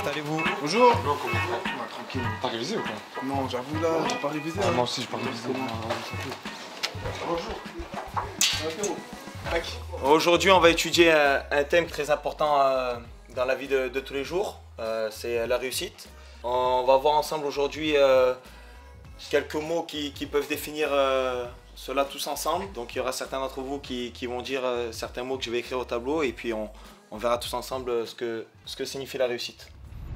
Installez-vous. Bonjour. Non, comment ça? Non, tranquille. T'as révisé ou quoi? Non, j'avoue là, j'ai pas révisé. Ah, moi aussi, j'ai pas révisé. Bonjour. Aujourd'hui, on va étudier un thème très important dans la vie de tous les jours. C'est la réussite. On va voir ensemble aujourd'hui quelques mots qui peuvent définir cela tous ensemble. Donc il y aura certains d'entre vous qui vont dire certains mots que je vais écrire au tableau et puis on verra tous ensemble ce que signifie la réussite.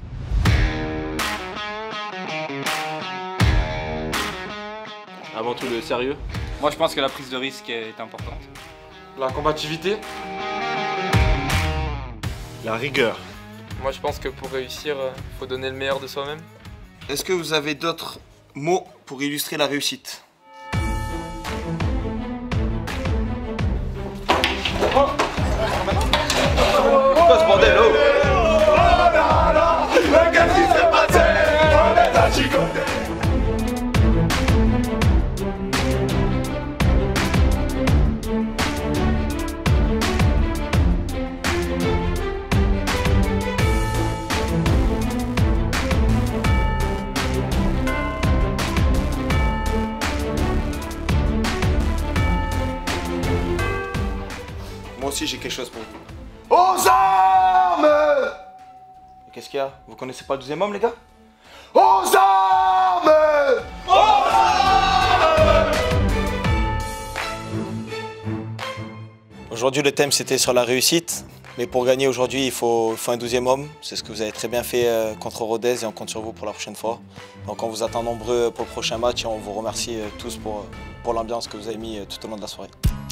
Avant tout le sérieux. Moi je pense que la prise de risque est importante. La combativité. La rigueur. Moi je pense que pour réussir, il faut donner le meilleur de soi-même. Est-ce que vous avez d'autres mots pour illustrer la réussite? Quoi ce bordel là? Moi aussi j'ai quelque chose pour vous. Aux armes! Qu'est-ce qu'il y a? Vous connaissez pas le deuxième homme les gars? Aux armes! Aujourd'hui le thème c'était sur la réussite. Mais pour gagner aujourd'hui il faut un 12e homme. C'est ce que vous avez très bien fait contre Rodez et on compte sur vous pour la prochaine fois. Donc on vous attend nombreux pour le prochain match et on vous remercie tous pour l'ambiance que vous avez mis tout au long de la soirée.